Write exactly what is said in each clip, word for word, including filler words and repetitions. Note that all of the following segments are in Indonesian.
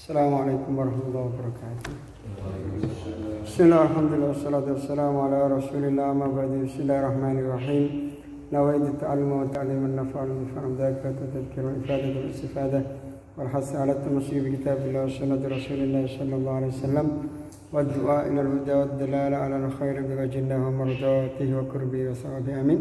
Assalamualaikum warahmatullahi wabarakatuh. Bismillahirrahmanirrahim. Wassalatu wassalamu ala Rasulillah ma ba'du. Bismillahirrahmanirrahim. Nawaitu ta'alluma wa ta'liman nafa'al mufa'al dzakiratu tadhkira wa ifadatu wal istifadah wal hasa ala tamassuki bi kitabillah wa sunnati Rasulillah sallallahu alaihi wasallam wa du'a ila al-huda wa ad-dalala ala al-khair bi wajhillah wa mardatihi wa qurbi wa sawabi amin.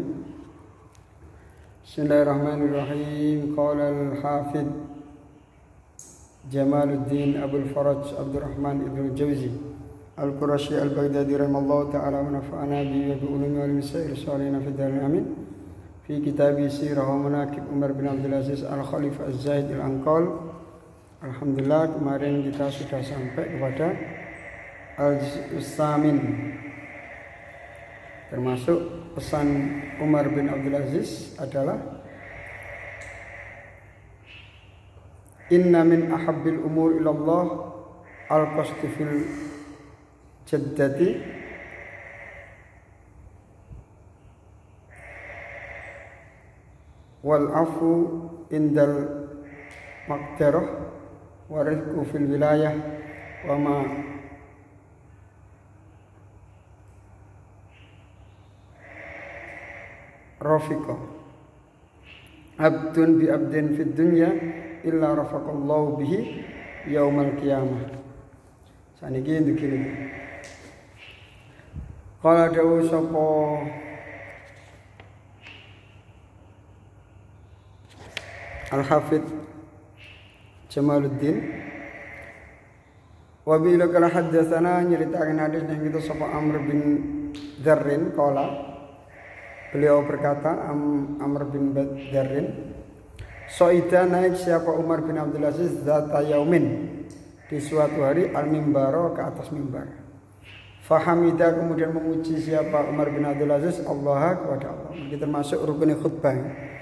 Bismillahirrahmanirrahim. Qala al-hafidh Jamaluddin Abul Faraj Abdurrahman Ibn Jauzi Al-Qurashi Al-Baghdadi rahimallahu ta'ala wa nafa'ana bi wa bi ulumi wal misail salihina fi darin amin. Fi kitabi sirah wa manaqib Umar bin Abdul Aziz Al-Khalifah Az-Zahid Al-Anqal. Alhamdulillah, kemarin kita sudah sampai kepada Al-Samin, termasuk pesan Umar bin Abdul Aziz adalah inna min ahabbil umur ilallah al-qasdu fil jaddati wal afu indal maqdarah wa rizqu fil wilayah wa ma rafiqa abdun bi abdin fid dunya illa rafaqallahu bihi yaumal qiyamah. Saniki ndikine. Qala dawu sapa Al-Hafidh Jamaluddin wa bi lakal haddatsana nyeritakan hadis yang itu sapa Amr bin Dzarrin qala, beliau berkata, Am, Amr bin Dzarrin, Soida naik siapa Umar bin Abdul Aziz zata yaumin, di suatu hari al-mimbaro, ke atas mimbar. Fahamidah, kemudian memuji siapa Umar bin Abdul Aziz Allah kepada Allah. Ini termasuk rukun khutbah.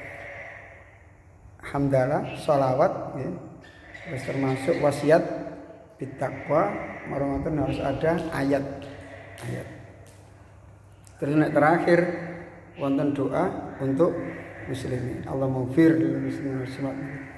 Hamdalah, salawat, ya. Terus termasuk wasiat bittaqwa, marhamatan harus ada ayat. Ayat. Terus terakhir wonten doa untuk muslimin. Allah maghfir lil muslimin wal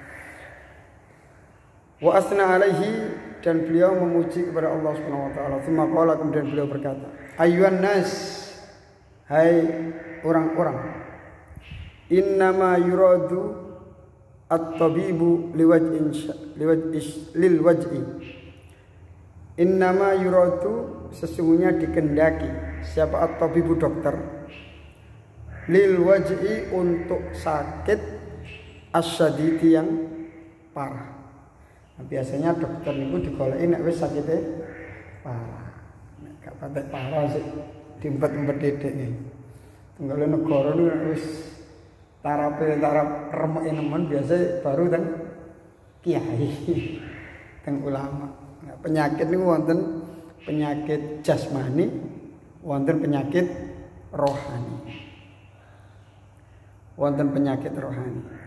wa asna alaihi, dan beliau memuji kepada Allah Subhanahu wa taala. Tsumma qala, kemudian beliau berkata, ayyuhan nas, hai orang-orang, innama yuradu at-tabibu liwajhin liwajh lil wajhi. Innama yuradu, sesungguhnya dikendaki siapa at-tabibu, dokter, lil waj'i, untuk sakit asyadidi, yang parah. Nah, biasanya dokter niku digoleki nek wis sakite parah. Nek gak patek parah sih diempet-empet dedek iki. Tunggale negara niku wis tarape tarap remeke nemen, biasa baru teng kiai, teng ulama. Nah, penyakit niku wonten penyakit jasmani, wonten penyakit rohani. Wonten penyakit rohani.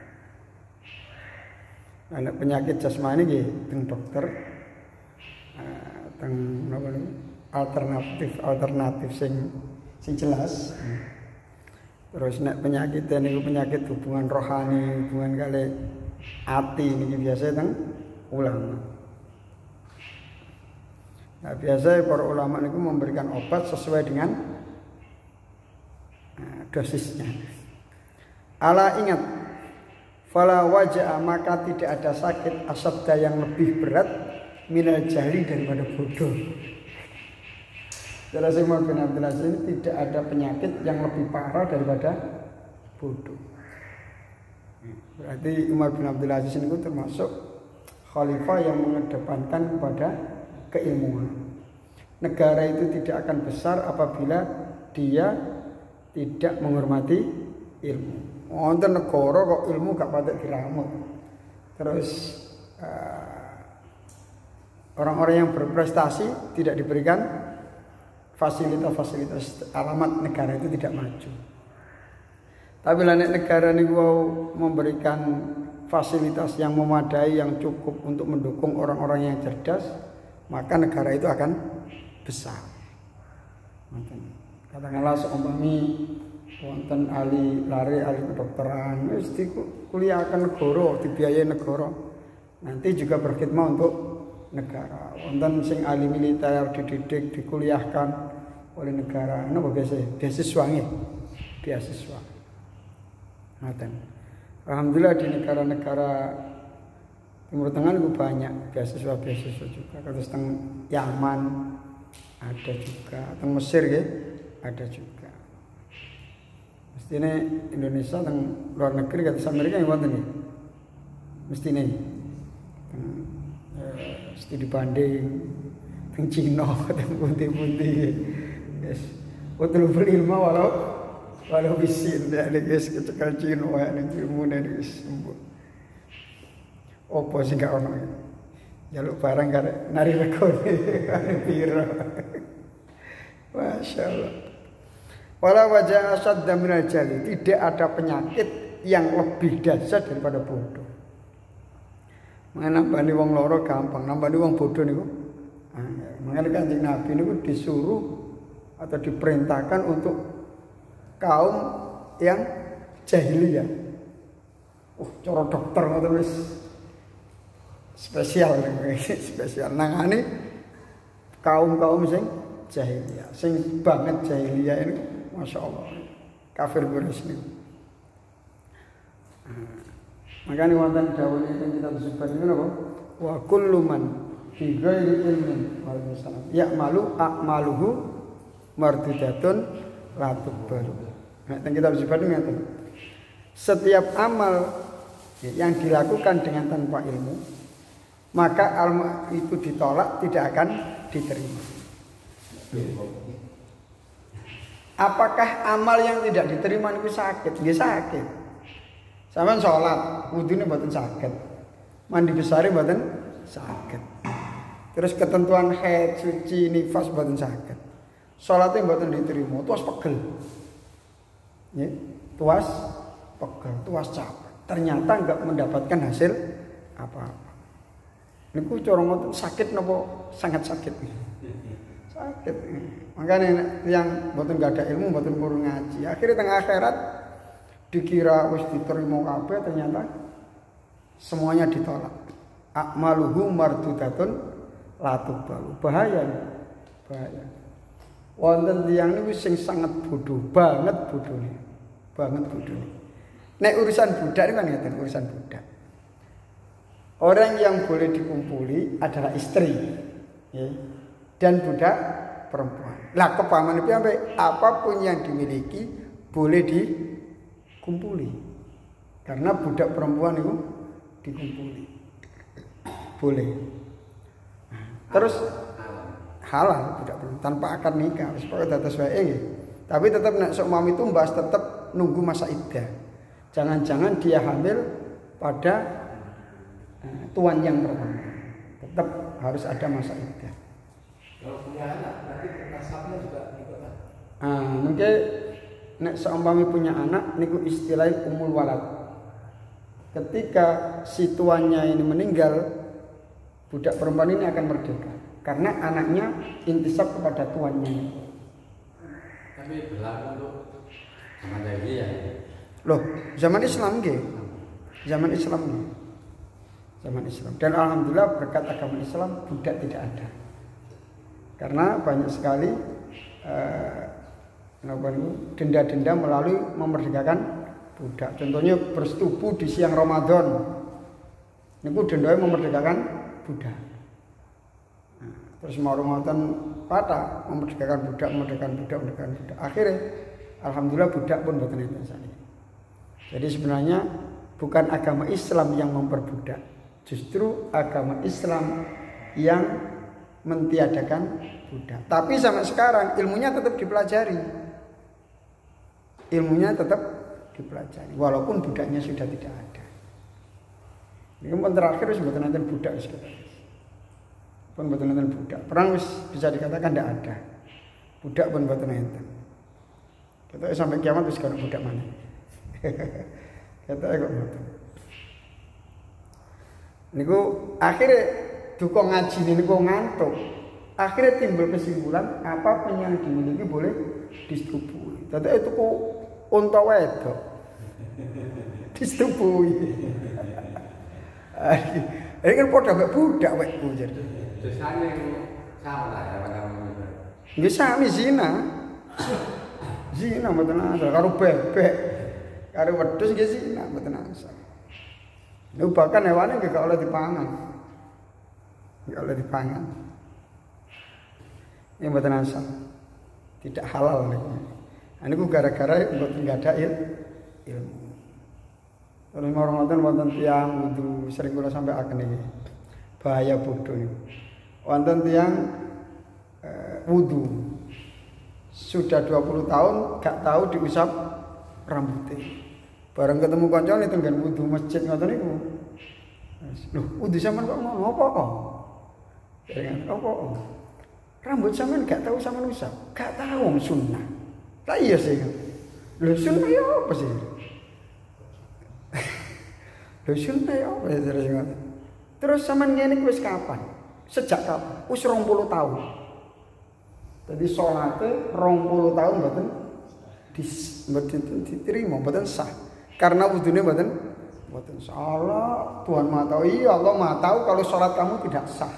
Ana penyakit jasmani nggih teng dokter, uh, teng napa niku alternatif alternatif sing sing jelas. Terus nek penyakit niku penyakit hubungan rohani, hubungan kali ati niki biasa teng ulama. Nah, biasa para ulama niku memberikan obat sesuai dengan uh, dosisnya. Ala, ingat, fala wajah, maka tidak ada sakit asabda yang lebih berat minal jahli, daripada bodoh. Jelas Umar bin Abdul Aziz, tidak ada penyakit yang lebih parah daripada bodoh. Berarti Umar bin Abdul Aziz ini termasuk khalifah yang mengedepankan kepada keilmuan. Negara itu tidak akan besar apabila dia tidak menghormati ilmu. Wonten negara kok ilmu gak patek diramut. Terus uh, orang-orang yang berprestasi tidak diberikan fasilitas-fasilitas, alamat negara itu tidak maju. Tapi lah negara ini mau memberikan fasilitas yang memadai, yang cukup untuk mendukung orang-orang yang cerdas, maka negara itu akan besar. Katakanlah seumpami wonten ahli lari, ahli kedokteran, wis kuliahkan negara, dibiayai negara. Nanti juga berkhidmat untuk negara. Wonten sing ahli militer dididik, dikuliahkan oleh negara. Napa biasa? Beasiswa nggih. Beasiswa. Ngoten. Alhamdulillah di negara-negara Timur Tengah itu banyak beasiswa-beasiswa juga. Terus teng Yaman ada juga, teng Mesir ya ada juga. Mestine Indonesia teng luar negeri kata Amerika yang wonten ya. Mestine teng eh, studi banding teng Cina, teng pundi-pundi. Yes. Betul berilmu walau walau bisin ya guys kecekal Cina ya ning ilmu ning sembuh. Opo sing gak ono. Jaluk barang karek nari rekone ane piro. Masyaallah. Wala wajah asadda minal jali, tidak ada penyakit yang lebih dahsyat daripada bodoh. Nambani wong loro gampang, nambani wong bodoh niku. Mengenai Kanjeng Nabi niku disuruh atau diperintahkan untuk kaum yang jahiliyah. Uh, cara dokter ngoten wis spesial spesial nangani kaum-kaum sing jahiliyah, sing banget jahiliyah ini, masya Allah, kafir Quraisy niku. Makanya wonten dawuh ing kitab Zubair niku napa? Wa kullu man fi ghairi ilmin wal musallam ya'malu a'maluhu mardudatun la tuqbalu. Nek teng kitab Zubair niku setiap amal yang dilakukan dengan tanpa ilmu maka ilmu itu ditolak, tidak akan diterima. Apakah amal yang tidak diterima itu sakit? Nggih sakit. Sampeyan salat, wudune mboten sakit. Mandi besare mboten sakit. Terus ketentuan haid, suci, nifas mboten sakit. Salate mboten diterima, tuas pegel. Nggih, tuas pegel, tuas capek. Ternyata enggak mendapatkan hasil apa-apa. Niku cara ngoten sakit napa sangat sakit. Sakit. Makanya yang mboten enggak ada ilmu, mboten kurang ngaji. Akhirnya tengah akhirat dikira wis diterima kabeh, ternyata semuanya ditolak. Akmaluhu mardudatun la tuqbalu. Bahaya. Bahaya. Wonten tiyang niku sing sangat bodoh, banget bodohnya. Banget bodohnya. Nek urusan budak niku kan ngeten, urusan budak. Orang yang boleh dikumpuli adalah istri, ya, dan budak perempuan. Lah kepaman itu sampai apapun yang dimiliki boleh dikumpuli, karena budak perempuan itu dikumpuli, boleh. Terus halal budak perempuan tanpa akad nikah, supaya tetap sesuai ini. Tapi tetap nak sok mami tumbas tetap nunggu masa iddah. Jangan-jangan dia hamil pada tuan yang pertama, tetap harus ada masa iddah. Kalau punya anak, nanti nasabnya juga ikut. Ah, mungkin nek seumpama punya anak, niku istilah umul walad. Ketika si tuannya ini meninggal, budak perempuan ini akan merdeka, karena anaknya intisab kepada tuannya. Tapi berlaku untuk zaman jahiliyah. Loh, zaman Islam nggih. Zaman Islam nggih. Zaman Islam. Dan alhamdulillah berkat agama Islam budak tidak ada. Karena banyak sekali eh, denda-denda melalui memerdekakan budak. Contohnya bersetubuh di siang Ramadan. Niku dendanya memerdekakan budak. Nah, terus mau Ramadan patah memerdekakan budak, memerdekakan budak, memerdekakan budak. Akhirnya alhamdulillah budak pun boten enten sakniki. Jadi sebenarnya bukan agama Islam yang memperbudak, justru agama Islam yang mentiadakan budak. Tapi sampai sekarang ilmunya tetap dipelajari, ilmunya tetap dipelajari, walaupun budaknya sudah tidak ada. Ini pun terakhir sebetulnya nanti budak sekitar, pun betul nanti budak. Perang bisa dikatakan tidak ada, budak pun betul nanti. Kita sampai kiamat bisa kalau budak mana? Kata kok ngoten. Niku akhirnya dukung ngaji niku ngantuk. Akhirnya timbul kesimpulan apapun yang dimiliki boleh disetubui. Dadi itu kok unta wedok. Disetubui. Ini kan padha mek budak wekku jar. Dosane sama lah ya pada ngono. Nggih sami zina. Zina mboten asal karo bebek. Karo wedhus nggih zina mboten asal. Lho bahkan hewane nggih gak oleh dipangan. Gak oleh dipangan. Ini mboten asal. Tidak halal niku. Niku gara-gara mboten ada ilmu. Terus ngorong-ngorong wonten tiyang wudu sering kula sampaiaken iki. Bahaya bodoh niku. Wonten tiyang uh, wudu sudah dua puluh tahun gak tahu diusap rambutnya. Bareng ketemu kancane tenggen wudu masjid ngoten niku. Loh, wudu sampean kok ngono apa kok? Jangan apa? Rambut sampean gak tahu sampean usap. Gak tahu wong sunnah. Lah iya sih. Lho sunnah ya apa sih? Lho sunnah ya apa ya terus ngoten. Terus sampean ngene wis kapan? Sejak kapan? Wis rong puluh tahun. Jadi salate rong puluh tahun mboten diterima, mboten sah. Karena wudune mboten mboten salah. Tuhan Maha tahu, iya Allah Maha tahu kalau salat kamu tidak sah.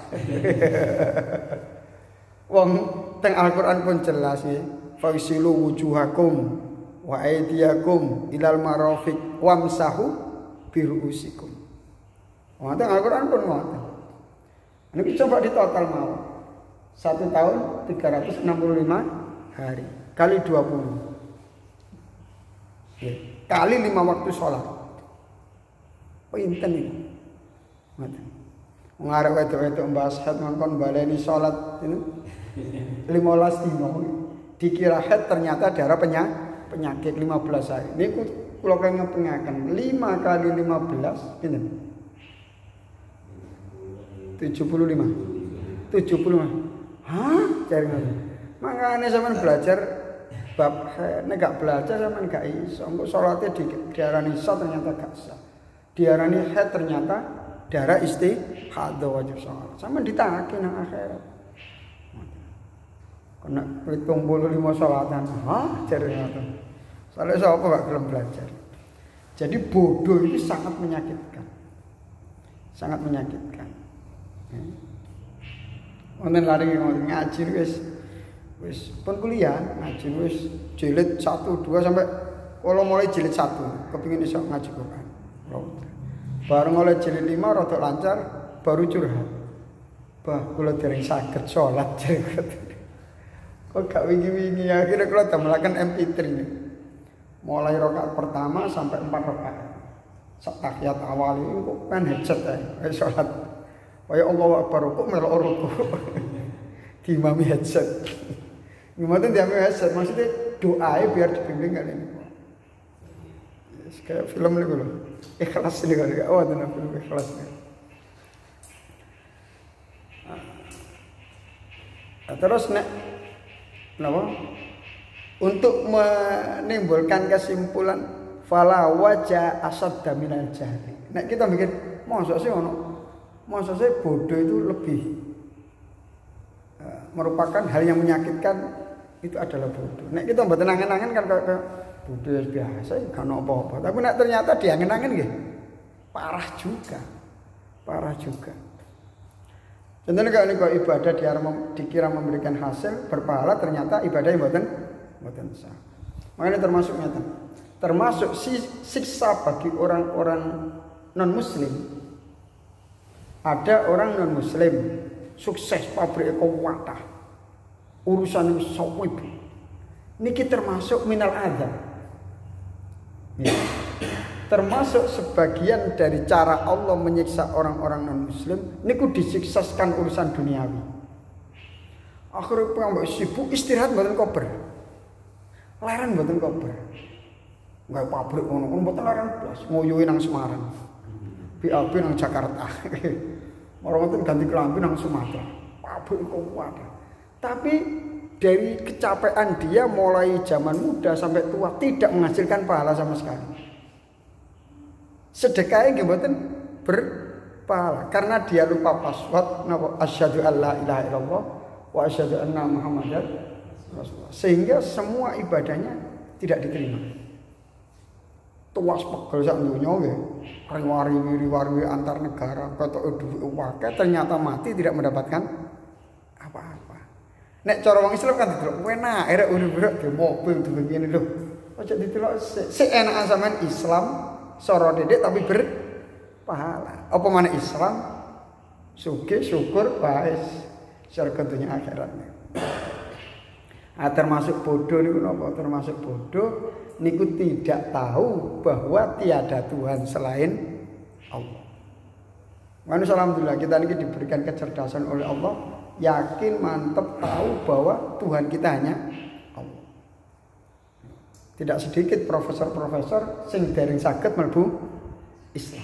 Wong teng Al-Qur'an pun jelas ya. Faisilu wujuhakum wa aydiyakum ilal marafiq wamsahu biruusikum. Wonten Al-Qur'an pun ngoten. Ini coba ditotal mau. Satu tahun tiga ratus enam puluh lima hari kali dua puluh. Ya, kali lima waktu sholat. Pinten iki. Ngoten. Wong arek wedok-wedok mbahas head mangkon baleni sholat ini lima belas dino. Dikira head ternyata darah penyakit lima belas hari. Niku kula kenging pengaken lima kali lima belas pinten? tujuh puluh lima. tujuh puluh lima. Hah? Cari ngoten. Mangane sampean belajar bab nek gak belajar sampean gak iso. Engko salate di diarani sah ternyata gak sah. Diarani haid ternyata darah istihadah wajib salat. Sampean ditake nang akhirat. Kena pitung puluh lima salatan. Hah? Cari ngoten. Soale sapa gak gelem belajar. Jadi bodoh itu sangat menyakitkan. Sangat menyakitkan. Wonten lari ngaji wis wis pun kuliah, ngaji wis jilid satu dua sampai kalau mulai jilid satu kepingin iso ngaji Quran. Bareng oleh jilid lima rada lancar baru curhat. Bah kula dereng saged salat jare. Kok gak wingi-wingi akhirnya kula damelaken M P tiga ini. Mulai rakaat pertama sampai empat rakaat. Sak tahiyat awal itu kok kan headset ae salat. Kaya Allahu Akbar kok melok ruku. Diimami headset. Gimana diambil headset maksudnya doae biar dibimbing kali ini. Kayak film niku lho. Ikhlas niku lho. Oh, tenan film ikhlas. Nah, terus nek napa? Untuk menimbulkan kesimpulan fala wajah asadda minal jahli. Nek kita mikir, mosok sih ono Masa saya bodoh itu lebih uh, merupakan hal yang menyakitkan itu adalah bodoh. Nek kita mboten angen-angen kan kayak bodoh biasa, kan apa-apa. Tapi nek ternyata diangen-angen nggih parah juga. Parah juga. Contohnya kalau niku ibadah dikira memberikan hasil berpahala ternyata ibadah yang mboten mboten sah. Makanya termasuk ngeten. Termasuk siksa bagi orang-orang non muslim. Ada orang non muslim sukses pabrik kuwatah urusan sapa ibu niki termasuk minal adzab ya. Termasuk sebagian dari cara Allah menyiksa orang-orang non muslim niku disiksaskan urusan duniawi. Akhirnya piyambak sibuk istirahat mboten kober larang mboten kober nggak pabrik ngono mboten larang blas ngoyohi nang Semarang B A B nang Jakarta. Orang itu ganti kelambi nang Sumatera. Pabrik kuat. Tapi dari kecapean dia mulai zaman muda sampai tua tidak menghasilkan pahala sama sekali. Sedekahnya nggih mboten berpahala karena dia lupa password napa asyhadu alla ilaha illallah wa asyhadu anna muhammadar rasulullah. Sehingga semua ibadahnya tidak diterima. tuas pegel sak donya nggih. Riwari-riwari antar negara ketoke dhuwit akeh ternyata mati tidak mendapatkan apa-apa. Nek cara wong Islam kan didelok enak, arek urip-urip di mobil di begini lho. Aja didelok sik enakan sampean Islam soro dedek tapi berpahala. Apa mana Islam sugih syukur bae surga dunia akhirat. Ah termasuk bodoh niku napa? Termasuk bodoh niku tidak tahu bahwa tiada Tuhan selain Allah. Manusia alhamdulillah kita ini diberikan kecerdasan oleh Allah, yakin mantep tahu bahwa Tuhan kita hanya Allah. Tidak sedikit profesor-profesor sing dereng saged mlebu Islam.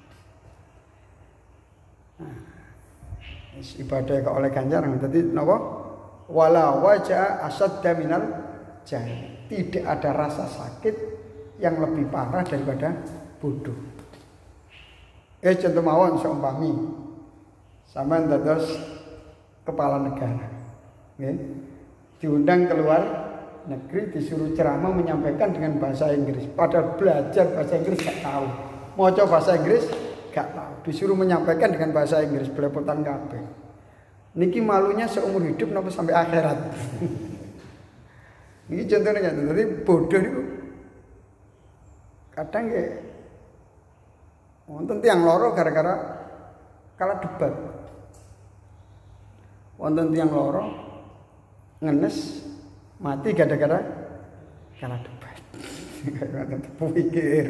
Nah, ibadah kok oleh ganjaran dadi napa? Wala wajah asadda minal jahil. Tidak ada rasa sakit yang lebih parah daripada bodoh. Eh contoh mawon seumpami sampean dados kepala negara. Nggih. Diundang keluar negeri disuruh ceramah menyampaikan dengan bahasa Inggris. Padahal belajar bahasa Inggris gak tahu. Maca bahasa Inggris gak tahu. Disuruh menyampaikan dengan bahasa Inggris belepotan kabeh. Niki malunya seumur hidup napa sampai akhirat. Ini contohnya kan, jadi bodoh itu kadang ya wonten tiang loro gara-gara kalah debat. Wonten tiang loro ngenes mati gara-gara kalah debat. Wonten pikir.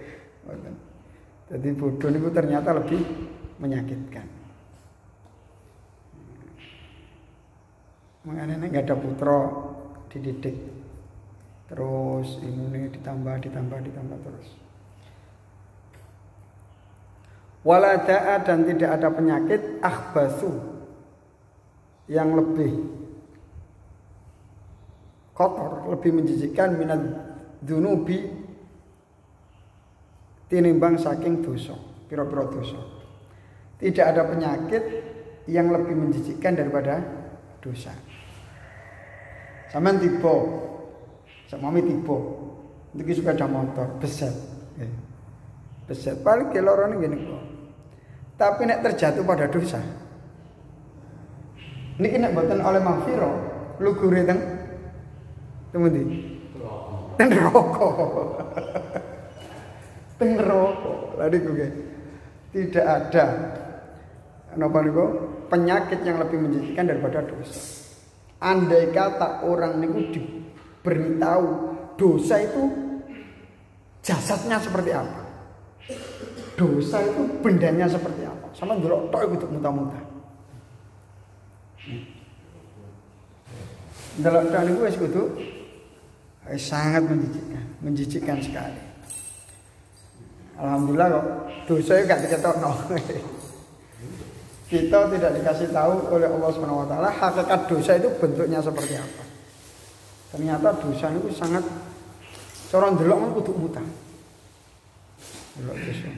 Jadi bodoh itu ternyata lebih menyakitkan. Makanya nggak ada putra dididik terus ini ditambah ditambah ditambah terus. Walada'a dan tidak ada penyakit akhbasu yang lebih kotor, lebih menjijikkan minad dunubi tinimbang saking dosa, pira-pira dosa. Tidak ada penyakit yang lebih menjijikkan daripada dosa. Sampeyan tiba, sampeyan tiba, iki sepeda motor, beset. Eh. Beset paling ke lorone ngene kok. Tapi nek terjatuh pada dosa. Niki nek mboten oleh maghfirah, lugure teng temundi. Teng rokok. Teng rokok. Lha niku nggih. Tidak ada napa niku penyakit yang lebih menjijikkan daripada dosa. Andai kata orang niku diberitahu dosa itu jasadnya seperti apa, dosa itu bendanya seperti apa, sama ndelok tok iku muta-muta. Ndelok tok niku wis kudu sangat menjijikkan, menjijikkan sekali. Alhamdulillah kok dosa itu gak diketokno. Kita tidak dikasih tahu oleh Allah Subhanahu wa taala hakikat dosa itu bentuknya seperti apa. Ternyata dosa itu sangat cara ndelok kan kudu muta. Delok dosa.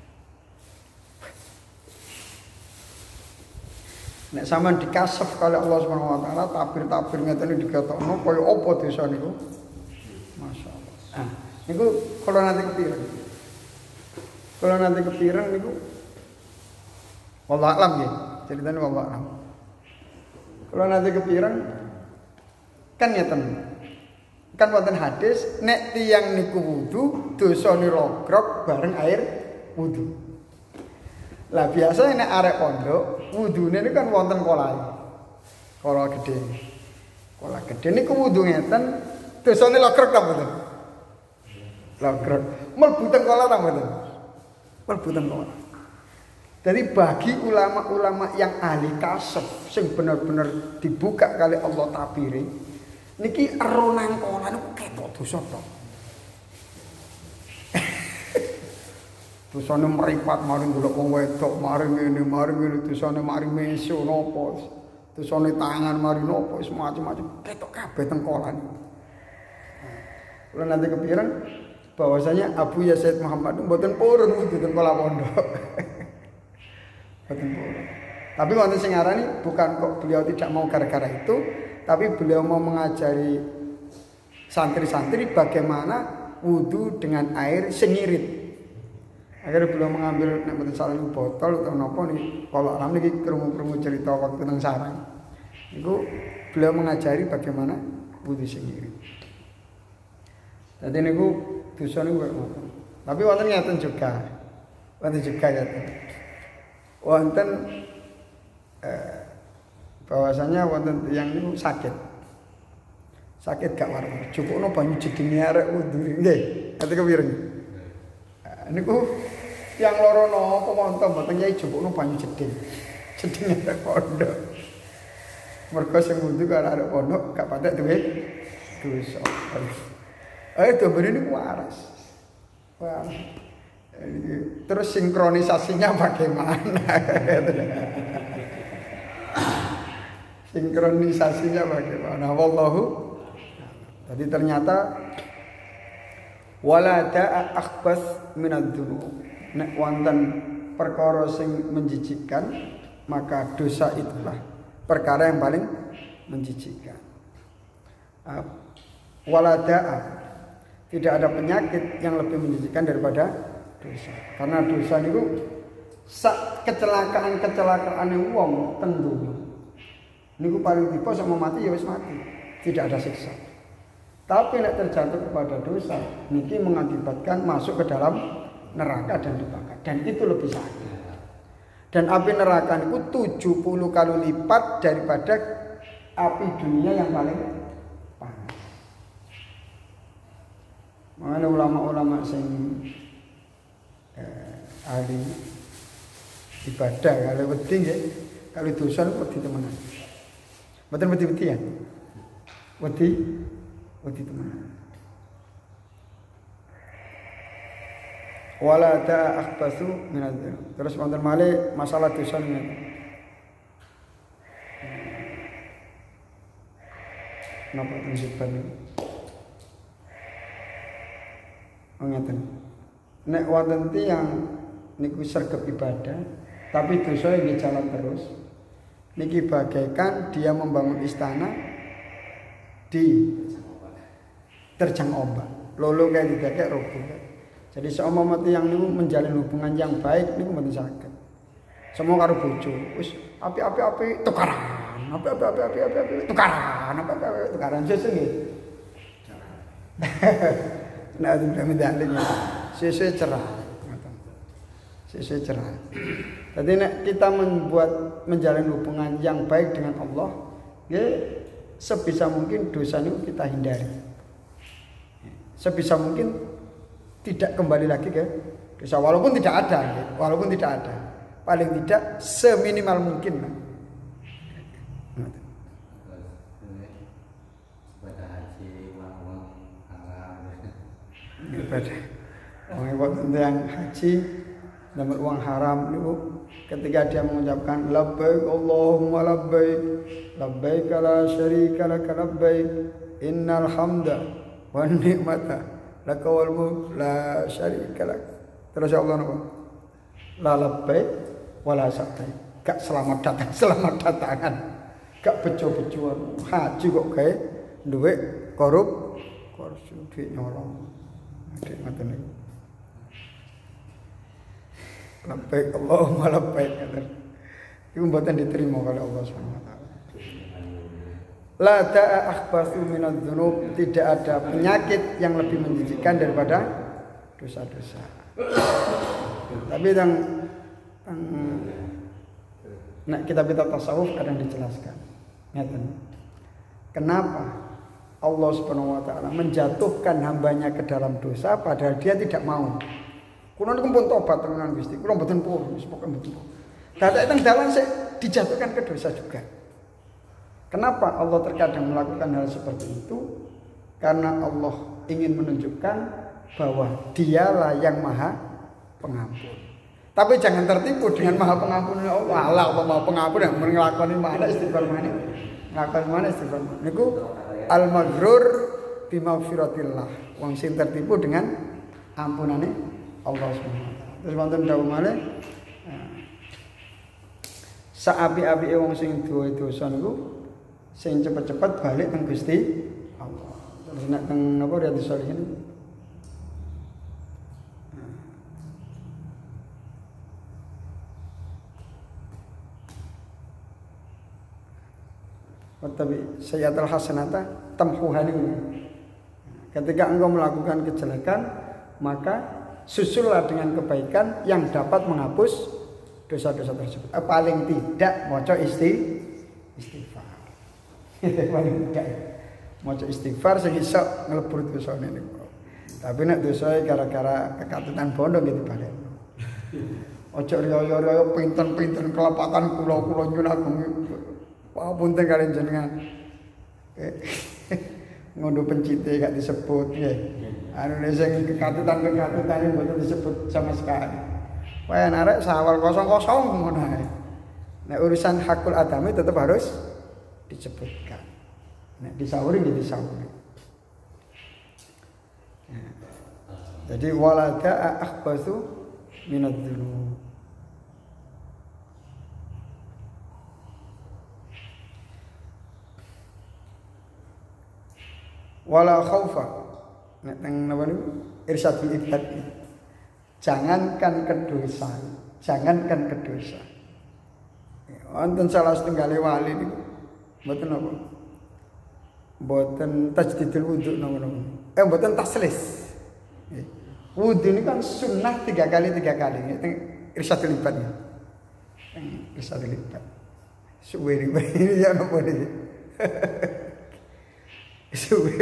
Nek sampean dikasef oleh Allah Subhanahu wa taala tabir-tabir ngeten diketokno kaya apa dosa niku. Masyaallah. Ah, niku kula nanti kepireng. Kula nanti kepireng niku wallah alam nggih, ceritane wallah alam. Kalau nanti kepireng kan ngeten. Kan wonten hadis nek tiyang niku wudu, dosane logrok bareng air wudu. Lah biasa nek arek pondok, wudune niku kan wonten kolahe. Kola gedhe. Kola gedhe niku wudu ngeten, dosane logrok ta mboten? Logrok. Mlebu teng kola ta mboten? Mlebu teng kola. Jadi bagi ulama-ulama yang ahli kasef sing bener-bener dibuka kali Allah tabiri, niki ero nang kola niku ketok dosa to. Dosane mripat mari ndelok wong wedok, mari ngene, mari ngene, dosane mari meso napa. Dosane tangan mari napa, wis macam-macam ketok kabeh teng kola niku. Kula nanti kepikiran bahwasanya Abu Yazid Muhammad mboten purun wudu teng kola pondok. Tapi wonten sing ngarani bukan kok beliau tidak mau gara-gara itu, tapi beliau mau mengajari santri-santri bagaimana wudu dengan air sengirit. Akhirnya beliau mengambil nek mboten salah botol atau napa nih, kalau alam niki krungu-krungu cerita waktu nang sarang. Niku beliau mengajari bagaimana wudu sengirit. Dadi niku dosa niku ngoten. Tapi wonten ngeten juga. Wonten juga ngeten. Wonten eh, bahwasanya wonten tiyang niku sakit. Sakit gak waras. Cukupno banyu jedenge arek wudu nggih. Ate kepireng. Niku tiyang loro napa wonten mboten yai cukupno banyu jeding. Jedenge arek pondok. Mergo sing wudu karo arek pondok gak patek duwe dosa. Eh dombene niku waras. Wah. Terus sinkronisasinya bagaimana? Sinkronisasinya bagaimana? Wallahu. Jadi ternyata wala da'a akhbas minadz-dzunub. Nek wonten perkara sing menjijikkan, maka dosa itulah perkara yang paling menjijikkan. Wala da'a, tidak ada penyakit yang lebih menjijikkan daripada dosa. Karena dosa itu sak kecelakaan-kecelakaan wong tentu. Niku paling tipe sama mati ya wis mati, tidak ada siksa. Tapi nek terjatuh kepada dosa, niki mengakibatkan masuk ke dalam neraka dan dibakar. Dan itu lebih sakit. Dan api neraka itu tujuh puluh kali lipat daripada api dunia yang paling panas. Makanya ulama-ulama sing eh, ahli ibadah kalau wedi nggih, kalau dosa wedi temenan. Mboten wedi-wedi ya. Wedi wedi temenan. Wala ta akhbasu minadz. Terus wonten malih masalah dosa niku. Napa tunjukkan niku? Ngeten. Nek wonten tiyang niku sregep ibadah, tapi dosa nggih jalan terus. Niki bagaikan dia membangun istana di terjang ombak. Lolo kayak didekek roboh. Jadi seumpama tiyang niku menjalin hubungan yang baik niku mboten saged. Semua karo bojo, wis api-api-api tukaran, api-api api-api tukaran, api-api tukaran sesuk nggih. Nah, itu kami dalilnya. Sesuk cerah. Sesuk cerah. Jadi nek kita membuat menjalin hubungan yang baik dengan Allah, ya sebisa mungkin dosa itu kita hindari. Sebisa mungkin tidak kembali lagi ke dosa, walaupun tidak ada, ya. Walaupun tidak ada, paling tidak seminimal mungkin. Ibadah. Orang yang haji dapat uang haram itu ketika dia mengucapkan labbaik Allahumma labbaik labbaik la syarika lak labbaik innal hamda wan ni'mata laka wal mulk la syarika lak. Terus Allah napa? La labbaik wala sa'tai. Gak selamat datang, selamat datangan. Gak bejo-bejoan. Haji kok gawe duit korup, korupsi duit nyolong. Duit ngoten niku. Labbaik Allahumma labbaik. Itu mboten diterima oleh Allah Subhanahu wa taala. La ta'a akhbathu minadz-dzunub, tidak ada penyakit yang lebih menjijikkan daripada dosa-dosa. Tapi yang nek kitab-kitab tasawuf kadang dijelaskan. Ngeten. Kenapa Allah Subhanahu wa taala menjatuhkan hambanya ke dalam dosa padahal dia tidak mau. Kulo niku pun tobat tenan Gusti. Kulo mboten purun, wis pokoke mboten. Dadak teng dalan sik dijatuhkan ke dosa juga. Kenapa Allah terkadang melakukan hal seperti itu? Karena Allah ingin menunjukkan bahwa Dialah yang Maha Pengampun. Tapi jangan tertipu dengan Maha Pengampun Allah. Allah Allah Maha Pengampun yang nglakoni mana istighfar mana. Nglakoni mana istighfar. Niku al-maghrur bi maghfiratillah. Wong sing tertipu dengan ampunane Allah Subhanahu wa taala. Terus wonten dawuh malih saapi-apike wong sing duwe dosa niku sing cepet-cepet balik nang Gusti Allah. Terus nek teng napa Riyadhus Shalihin Tapi sayyatul hasanata tamhuha. Ketika engkau melakukan kejelekan, maka susullah dengan kebaikan yang dapat menghapus dosa-dosa tersebut. Eh, paling tidak maca isti istighfar. Paling tidak maca istighfar sing iso nglebur dosane niku. Tapi nek dosae gara-gara kekatutan bondo gitu balik. Ojo riyo-riyo pinten-pinten kelapatan kula-kula nyuwun agung. Papunten kalian jenengan. Ngondo pencite gak disebut nggih. Anu sing kekatutan-kekatutan mboten disebut sama sekali. Wae arek sawal kosong-kosong ngono ae. Nek urusan hakul adami tetap harus disebutkan. Nek disauri nggih disauri. Jadi walada akhbatsu minadz dzunub. Wala khaufa. Nek teng napa niku irsyadul ibad. Jangankan kedosa, jangankan kedosa. Wonten salah setunggal wali niku mboten napa? Mboten tajdidul wudu napa-napa. Eh mboten taslis. Wudu ini kan sunnah tiga kali tiga kali. Teng irsyadul ibad. Teng irsyadul ibad. Suwe ini ya napa niki. Suwe.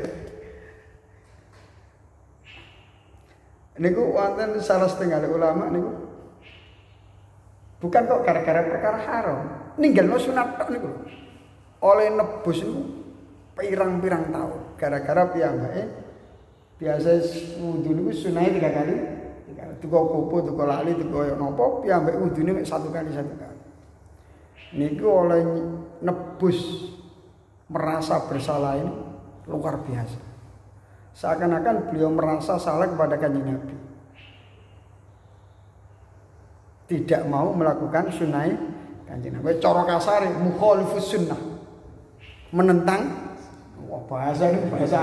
Niku wonten salah setengah ulama niku bukan kok gara-gara perkara haram, ninggalno sunat tok niku. Oleh nebus niku pirang-pirang tahun gara-gara piyambake biasa wudu niku sunahe tiga kali. Tuku kopo, tuku lali, tuku koyo napa piyambake wudune mek satu kali satu kali. Niku oleh nebus merasa bersalah ini luar biasa. Seakan-akan beliau merasa salah kepada Kanjeng Nabi. Tidak mau melakukan sunnah Kanjeng Nabi. Cara kasar mukhalifus sunnah. Menentang wah bahasa ini bahasa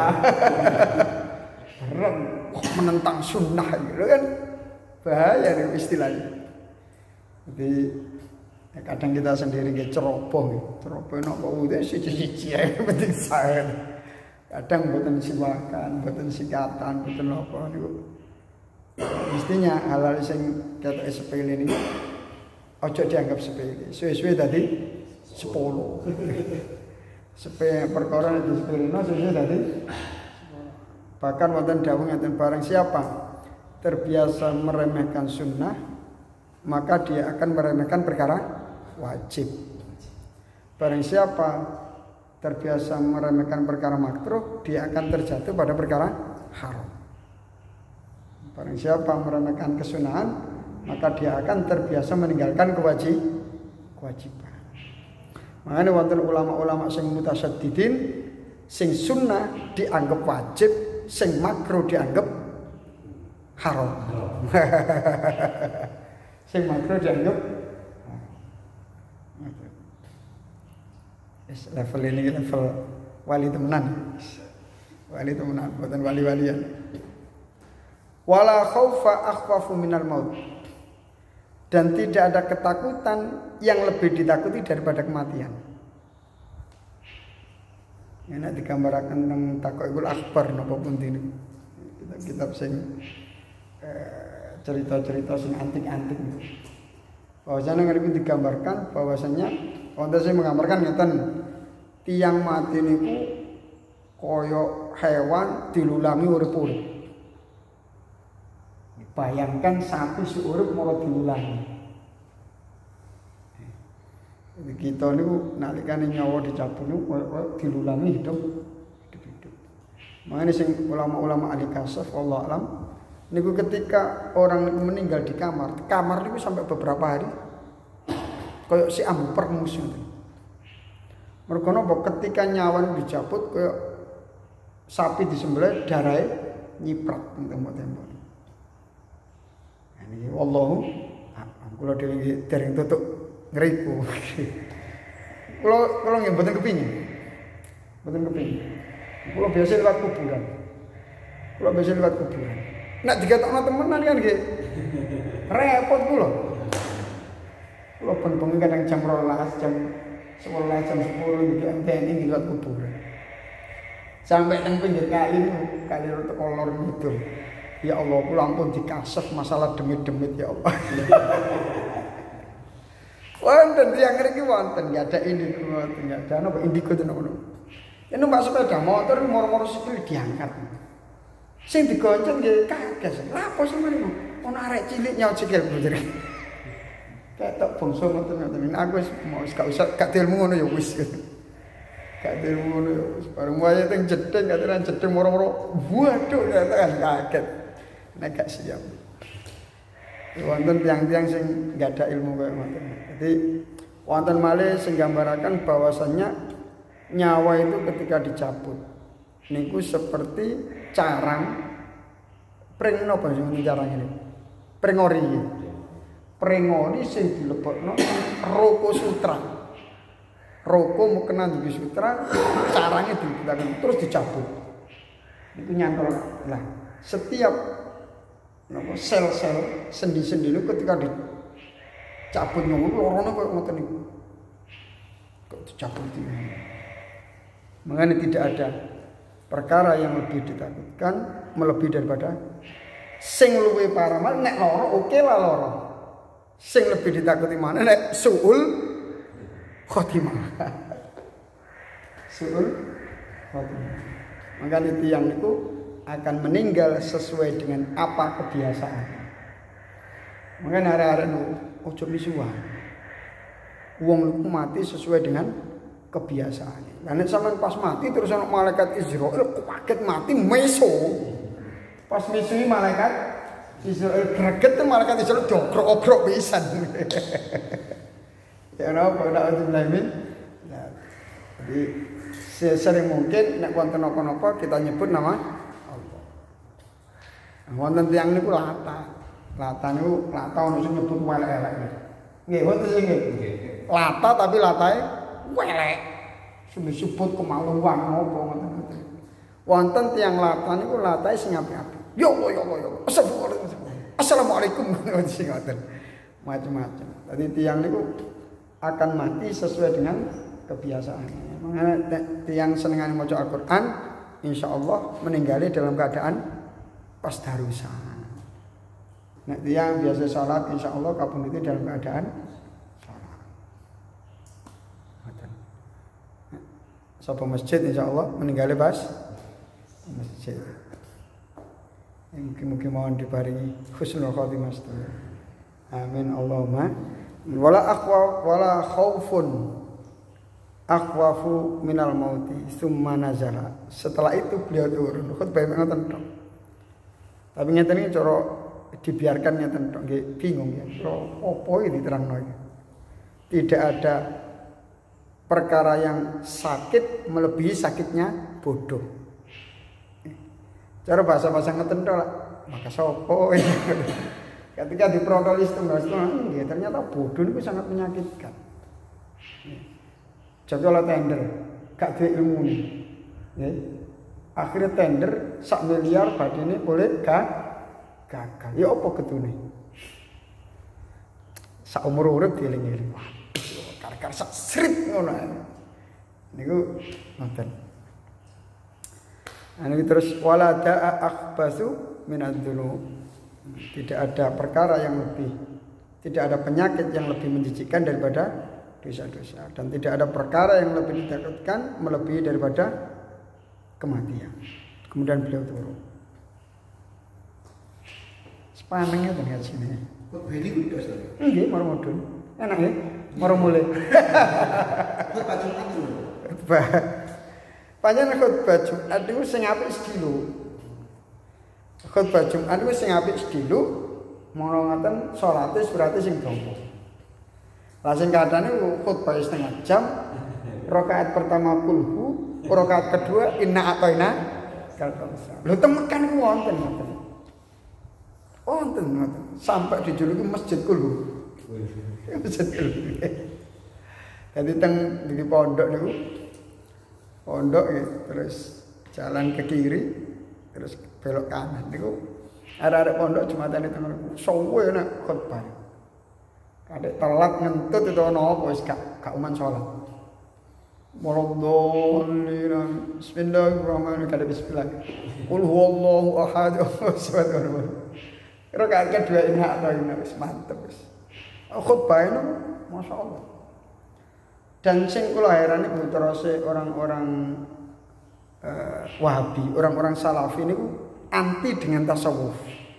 berat menentang sunnah gitu kan. Bahaya nih istilahnya. Jadi kadang kita sendiri nggih ceroboh, ceroboh nek kok udah siji-siji ae penting saya. Kadang mboten siwakan, mboten sikatan, mboten apa niku. Mestinya hal-hal sing ketoke sepele niku aja dianggap sepele. Suwe-suwe dadi sepuluh. Sepele perkara itu sepele no suwe dadi bahkan wonten dawuh ngeten barang siapa terbiasa meremehkan sunnah maka dia akan meremehkan perkara wajib. Barang siapa terbiasa meremehkan perkara makruh, dia akan terjatuh pada perkara haram. Barang siapa meremehkan kesunahan, maka dia akan terbiasa meninggalkan kewajib kewajiban. Makanya wonten ulama-ulama sing mutasyaddidin, sing sunnah dianggap wajib, sing makruh dianggap haram. Sing makruh dianggap level ini level wali temenan. Wali temenan, bukan wali-walian. Wala khaufa akhwafu minal maut. Dan tidak ada ketakutan yang lebih ditakuti daripada kematian. Ini digambarkan tentang Taqwaul Akbar napa pun ini. Kitab-kitab sing eh, cerita-cerita sing antik-antik. Bahwasanya ngarep digambarkan bahwasanya wonten sing menggambarkan ngeten tiang mati niku kaya hewan dilulangi urip-urip. Bayangkan sapi seurip malah dilulangi. Jadi kita niku nalikane nyawa dicabut niku kaya dilulangi hidup hidup. Makanya sing ulama-ulama ahli kasaf Allah alam niku ketika orang meninggal di kamar, kamar niku sampai beberapa hari kayak si ambu permus ngoten. Mergo napa ketika nyawa dicabut kayak sapi disembelih darahe nyiprat teng tembok-tembok. Ini wallahu kula dhewe dereng tutuk ngriku. Kula kula nggih mboten kepingin. Mboten kepingin. Kula biasa lewat kuburan. Kula biasa lewat kuburan. Nek diketokno temenan kan nggih repot kula. Kula ben bengi kadang jam dua belas, jam sebelas jam sepuluh di M T N I liwat kuburan. Sampai nang pinggir kali kali rute kolor gitu. Ya Allah, pulang pun dikasih masalah demit-demit ya Allah. Wonten tiyang ngriki wonten enggak ada indigo wonten enggak ada napa indigo tenan ngono. Ya numpak sepeda motor moro-moro sikil diangkat. Sing digonceng nggih kages. Lah apa sampeyan ono arek cilik nyaut sikil bojone. Ketok bangsa ngoten-ngoten. Aku wis mau gak usah gak ilmu ngono ya wis. Gak ilmu ngono ya wis. Bareng wae teng jedeng kataran jedeng moro-moro. Waduh kan kaget. Nek gak siap. Wonten tiang-tiang sing enggak ada ilmu kaya ngoten. Jadi wonten malih sing gambaraken bahwasannya nyawa itu ketika dicabut niku seperti carang pring napa sing carang ini? Pringori. Pringori sing dilebokno roko sutra. Roko mukenan di sutra, caranya dilebokno terus dicabut. Niku nyantol. Lah, setiap napa sel-sel sendi-sendi itu ketika dicabut ngono lorone koyo ngoten niku. Kok dicabut iki. Makanya tidak ada perkara yang lebih ditakutkan melebihi daripada sing luwih parah mal nek loro oke lah loro. Sing lebih ditakuti mana nek suul khotimah. Suul khotimah. Makanya tiang itu akan meninggal sesuai dengan apa kebiasaan. Makanya hari-hari itu ojo misuhan. Wong lu mati sesuai dengan kebiasaan. Karena sampean pas mati terus ana malaikat Israil kaget mati meso. Pas misui malaikat Israil greget tuh malaikat Israil dogrok-ogrok pisan. Ya napa nek dilamin. Nah, jadi sesering mungkin nek wonten napa-napa kita nyebut nama Allah. Wonten tiyang niku lata. Lata niku lata ono sing nyebut elek-elek. Nggih, wonten sing nggih. Lata tapi latae welek. Sing disebut kemaluan napa ngoten-ngoten. Wonten tiyang lata niku latae sing apik-apik. Ya Allah ya Allah ya Allah. Assalamualaikum sing ngoten. Macam-macam. Dadi tiyang niku akan mati sesuai dengan kebiasaannya. Makanya tiyang senengane maca Al-Qur'an insyaallah meninggali dalam keadaan pasdarusan. Nek tiyang biasa salat insyaallah kapundhute dalam keadaan salat. Ngoten. Sapa masjid insyaallah meninggali pas masjid. Mungkin-mungkin mohon diparingi husnul khotimah. Amin Allahumma. Wala aqwa wala khaufun aqwafu minal mauti summa nazala. Setelah itu beliau turun. Khutbah ngoten tok. Tapi ngeten iki cara dibiarkan ngeten tok nggih bingung ya. Opo iki diterangno iki. Tidak ada perkara yang sakit melebihi sakitnya bodoh. Cara bahasa-bahasa ngeten tok maka sapa ketika diprotolis tunggal-tunggal ya ternyata bodoh itu sangat menyakitkan. Jadwal tender gak duwe ilmu nih. Ya. Akhirnya tender sak miliar badine boleh gak gagal. Ya apa ketune? Sak umur urip dieling-eling. Waduh, kar-kar sak srit ngono. Niku ngoten. Anu terus wala da'a akhbasu minadz-dzunub. Tidak ada perkara yang lebih, tidak ada penyakit yang lebih menjijikkan daripada dosa-dosa, dan tidak ada perkara yang lebih ditakutkan melebihi daripada kematian. Kemudian beliau turun. Sepanengnya dengan sini. Kok beli kudu Ustaz? Nggih, maro mudun. Enak ya? Maro mulai. Khutbah Jumat itu. Khutbah. Panjenengan khutbah Jumat itu sing apik sedilo. Khutbah Jumat wis sing apik sedilo, mono ngaten salate berarti sing dawa. Lah sing kadane khutbah setengah jam, rakaat pertama kulhu, rakaat kedua inna ataina kalkausa. Lho temekan ku wonten ngoten. Wonten ngoten sampai dijuluki masjid kulhu. Masjid kulhu. Dadi teng di pondok niku pondok ya, terus jalan ke kiri, terus belok kanan niku arek-arek pondok Jumatane teng suwe nek khotbah. Kadek telat ngentut itu ana apa wis gak gak uman salat. Waladhdallin. Bismillahirrahmanirrahim. Kada bismillah. Qul huwallahu ahad. Rakaat kedua ini atau ini wis mantep wis. Khutbah itu Masya Allah. Dan sing kula heran iku terus orang-orang uh, Wahabi, orang-orang Salafi niku anti dengan tasawuf.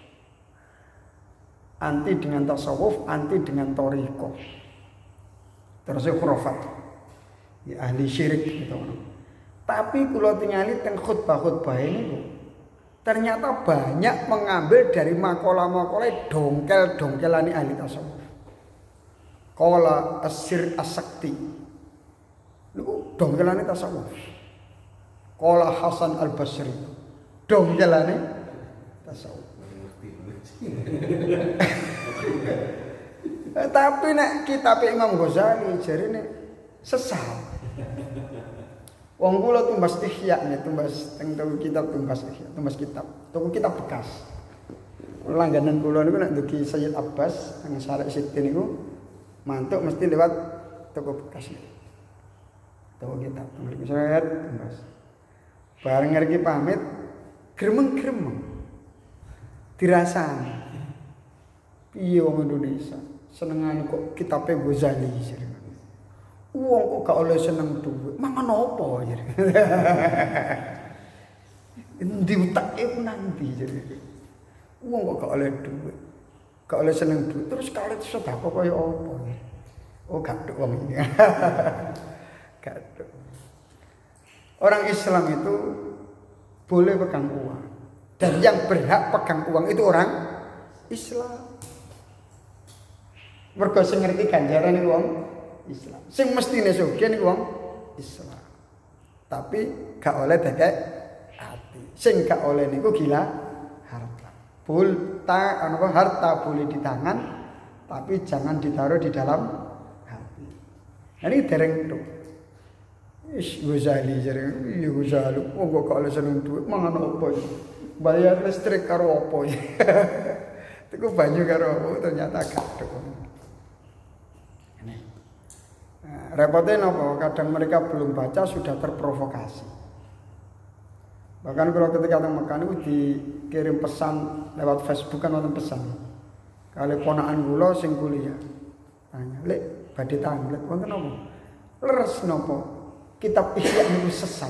Anti dengan tasawuf, anti dengan thariqah. Terus khurafat. Ya ahli syirik gitu. Tapi kula tingali teng khutbah-khutbah ini ternyata banyak mengambil dari makalah-makalah dongkel-dongkelane ahli tasawuf. Qala as-sir as-sakti. Niku dongkelane tasawuf. Qala Hasan al-Basri. Dongkelane tasawuf. Tapi nek kitab Imam Ghazali jarine sesat. Wong kula tumbas Ihya nih, tumbas teng kitab tumbas Ihya, tumbas kitab. Tuku kitab bekas. Langganan kula niku nek ndugi Sayyid Abbas teng Syarah Sitin niku mantuk mesti lewat toko bekas. Toko kitab, tuku Sayyid tumbas. Bareng ngerti pamit gremeng-gremeng. Dirasani. Piye wong Indonesia senengane kok kitabe Ghazali jare. Wong kok gak oleh seneng dhuwit, mangan apa jare. Endi utake nanti jare. Wong kok gak oleh dhuwit. Gak oleh seneng dhuwit terus kalet sedekah kaya apa. Oh gak tok wong iki. Gak tok. Orang Islam itu boleh pegang uang. Dan yang berhak pegang uang itu orang Islam. Mergo sing ngerti ganjaran iki wong Islam. Sing mestine sugih niku wong Islam. Tapi gak oleh dekek ati. Sing gak oleh niku gila harta. Bulta apa harta boleh di tangan tapi jangan ditaruh di dalam hati. Nah, ini dereng tok. Wis Ghazali jare, iya Ghazali, wong kok gak oleh seneng dhuwit mangan apa iki? Bayar listrik karo apa iki? Tuku banyu karo apa ternyata gak tok. Nah, repotnya apa? Kadang mereka belum baca sudah terprovokasi. Bahkan kalau ketika teng Mekah itu dikirim pesan lewat Facebook kan wonten pesan. Kali ponakan kula sing kuliah. Tanya, "Lek badhe tanglet wonten apa?" Leres napa? Kitab Ihya niku sesat.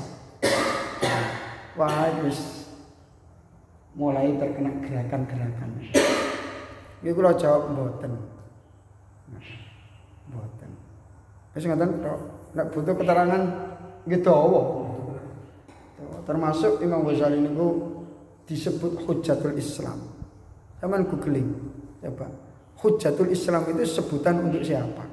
Wah, wis mulai terkena gerakan-gerakan. Iki kula jawab mboten. Mboten. Wis ngoten tok. Nek butuh keterangan nggih dawa. Termasuk Imam Ghazali niku disebut Hujjatul Islam. Sampeyan googling, coba. Hujjatul Islam itu sebutan untuk siapa?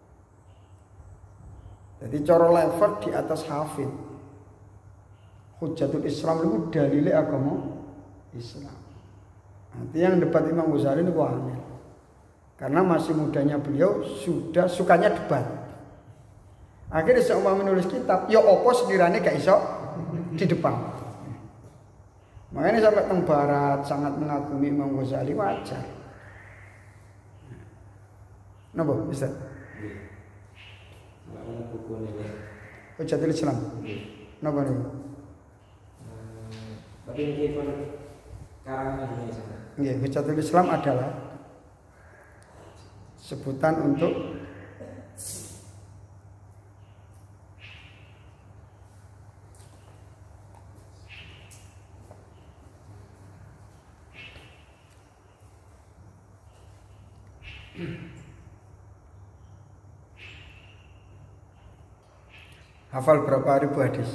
Jadi cara level di atas hafid. Hujjatul Islam itu dalile agama Islam. Nanti yang debat Imam Ghazali niku angel. Karena masih mudanya beliau sudah sukanya debat. Akhirnya seumpama menulis kitab, ya opo sekiranya gak iso di depan. Makanya sampai teng barat sangat mengagumi Imam Ghazali wajar. Napa bisa? Hujjatul Islam. Napa niku? Tapi ini pun karangan Indonesia. Nggih, Hujjatul Islam adalah sebutan untuk hafal berapa ribu hadis?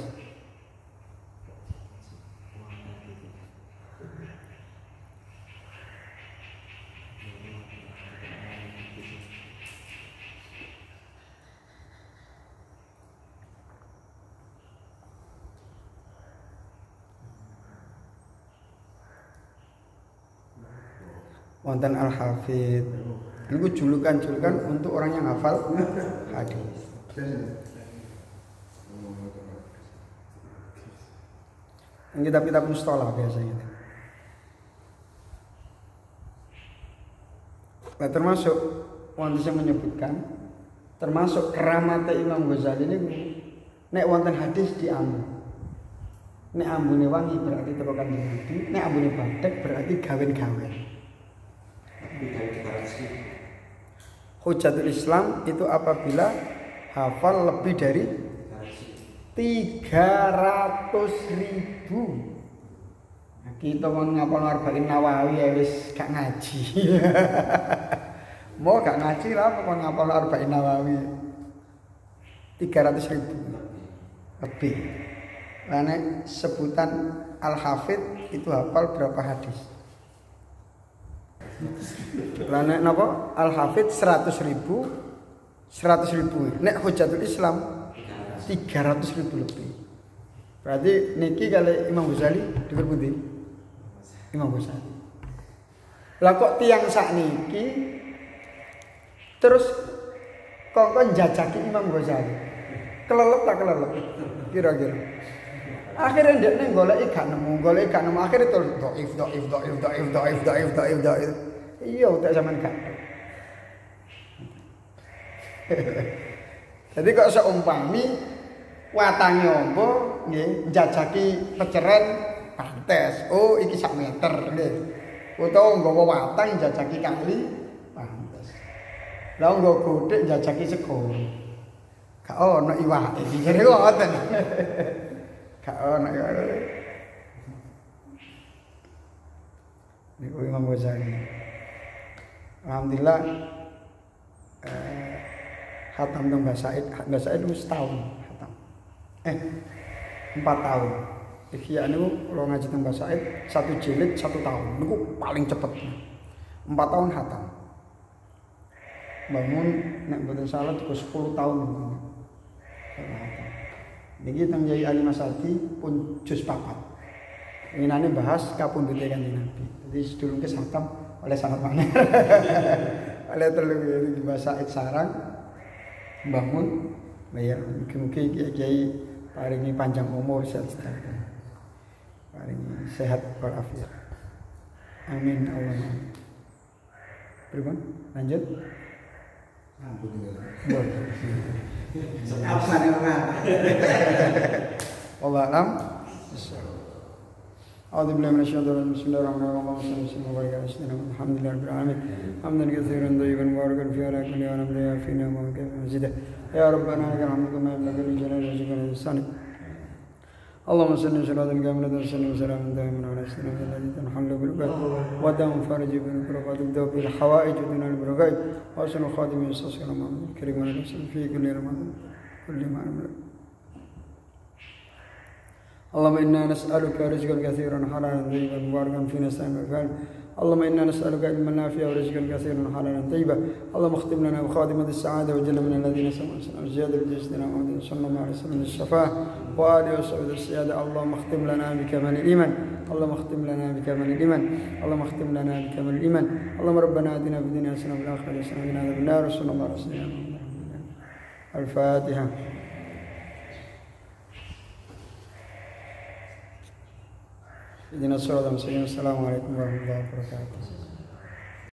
Wonten Al-Hafidh. Ini julukan-julukan untuk orang yang hafal hadis. Kitab-kitab mustalah biasanya. Nah, termasuk wonten yang menyebutkan termasuk keramat Imam Ghazali ini Nek wonten hadis diambu. Nek ambune wangi berarti teko Kanjeng Nabi, nek ambune bathik berarti gawen-gawen. Hujatul Islam itu apabila hafal lebih dari tiga ratus ribu. Nah, kita mau ngapal Arba'in Nawawi ya wis gak ngaji. Mau gak ngaji lah mau ngapal Arba'in Nawawi. tiga ratus ribu lebih. Karena sebutan Al-Hafidh itu hafal berapa hadis? Karena napa? Al-Hafidh seratus ribu, seratus ribu. Nek Hujatul Islam tiga ratus ribu lebih. Berarti niki kali Imam Ghazali dhuwur pundi? Imam Ghazali. Lah kok tiyang sakniki terus kongkon jajaki Imam Ghazali. Kelelep tak kelelep? Kira-kira. Akhirnya dia nih golek gak nemu, golek gak nemu. Akhirnya terus doif, doif, doif, doif, doif, doif, doif, doif. Iya, tak zaman gak. Jadi kok seumpami watange ombo nggih njajaki peceren pantes. Oh, iki sak meter nggih. Utawa nggawa watang njajaki kali pantes. Lah nggo godhek njajaki segoro. Gak ono iwake. Jare ngoten. Gak ono iwake. Niku Imam Ghazali. Alhamdulillah eh khatam teng Mbah Said, Mbah Said wis setahun khatam. Eh, empat tahun. Ihya niku kula ngaji teng Mbah Said satu jilid satu tahun. Niku paling cepet. empat tahun khatam. Bangun nek mboten salah cukup sepuluh tahun. Niki teng Yai Ali Masadi pun juz papat. Inane bahas kapundhute Kanjeng Nabi. Jadi sedulur ke khatam oleh sanad maneh. Oleh terlebih di Mbah Said sarang bangun bayar mungkin kiai paringi panjang umur sehat paringi sehat walafiat amin Allahumma. Pripun lanjut ampun ya apa nek Allah alam. أعوذ بالله من الشيطان الرجيم بسم الله الرحمن الرحيم اللهم صل وسلم وبارك على سيدنا محمد الحمد لله رب العالمين حمدا كثيرا طيبا مباركا فيه على كل حال يا فينا وكيف مزيدا يا ربنا لك الحمد كما ينبغي لجلال وجهك ولسانك اللهم صل صلاة كاملة وسلم وسلاما دائما على سيدنا الذي تنحل بالباب ودام فرج بالبركات تبدأ بالحوائج ودون البركات وحسن خاتم يستصغر محمد الكريم ونفسه في كل رمضان كل ما عمل اللهم إنا نسألك رزقا كثيرا حلالا طيبا مباركا في نسائم الفعل اللهم إنا نسألك علما نافعا ورزقا كثيرا حلالا طيبا اللهم اختم لنا بخاتمة السعادة وجل من الذين سمعوا وزيادة بجسدنا محمد صلى الله عليه وسلم الشفاعة وآله وصحبه السيادة اللهم اختم لنا بكمال الإيمان اللهم اختم لنا بكمال الإيمان اللهم اختم لنا بكمال الإيمان اللهم ربنا آتنا في الدنيا حسنة وفي الآخرة حسنة وقنا عذاب النار وصلى الله على سيدنا محمد الفاتحة. Ihdinash shiratal mustaqim. Assalamualaikum warahmatullahi wabarakatuh.